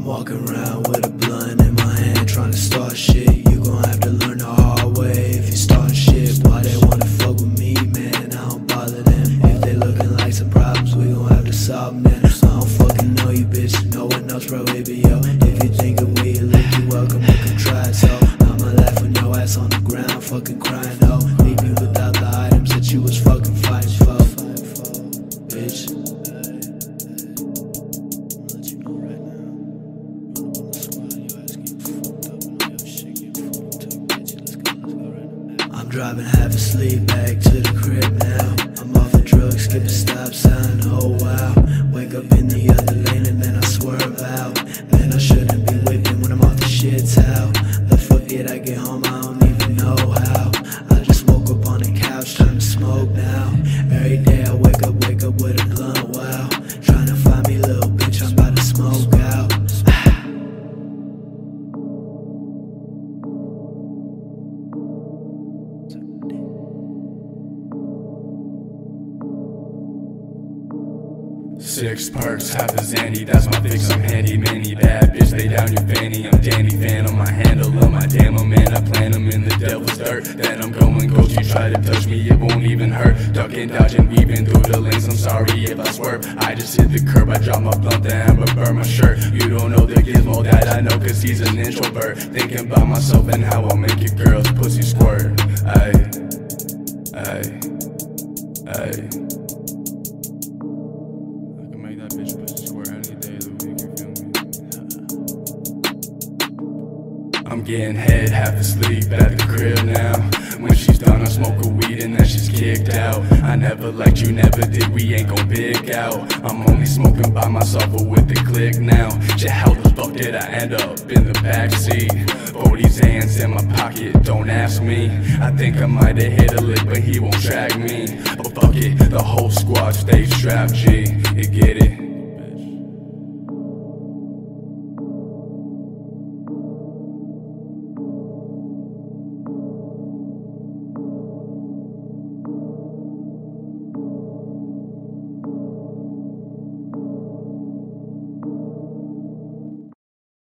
I'm walking around with a blunt in my hand, trying to start shit. You gon' have to learn the hard way if you start shit. Why they wanna fuck with me, man? I don't bother them. If they looking like some problems, we gon' have to solve them. I don't fucking know you, bitch. No one knows Prohibeo. If you think that we lick, you welcome, you can try it. So I'ma laugh when your ass on the ground, fucking crying, ho. Leave you without the items that you was fucking fighting for, bitch. I'm driving half asleep back to the crib now. I'm off of drugs, skip a stop sign, oh wow. Wake up in the other lane and then I swerve out. Man, I shouldn't be whipping when I'm off the shit's out. But fuck it, I get home, I don't even know how. I just woke up on the couch, time to smoke now. Every day I wake up with a blunt, wow. Trying to find me, little bitch, I'm about to smoke out. Six perks, half a Zandy, that's my fix, I'm handy manny. Bad bitch, lay down your fanny, I'm Danny Fan on my handle, on my damn, man, I plant them in the devil's dirt. Then I'm going ghost, you try to touch me, it won't even hurt. Ducking, dodging, weaving through the lanes, I'm sorry if I swerve. I just hit the curb, I drop my blunt, the amber burn my shirt. You don't know the gizmo that I know, cause he's an introvert. Thinking about myself and how I'll make your girl's pussy squirt. Ayy. That bitch pussy squirt any day of the week, you feel me? I'm getting head half asleep at the crib now. When she's done, I smoke a weed and then she's kicked out. I never liked you, never did, we ain't gon' pick out. I'm only smoking by myself or with the click now. Shit, how the fuck did I end up in the backseat? 40's hands in my pocket, don't ask me. I think I might've hit a lick, but he won't track me. But fuck it, the whole squad stays strapped, G, you get it?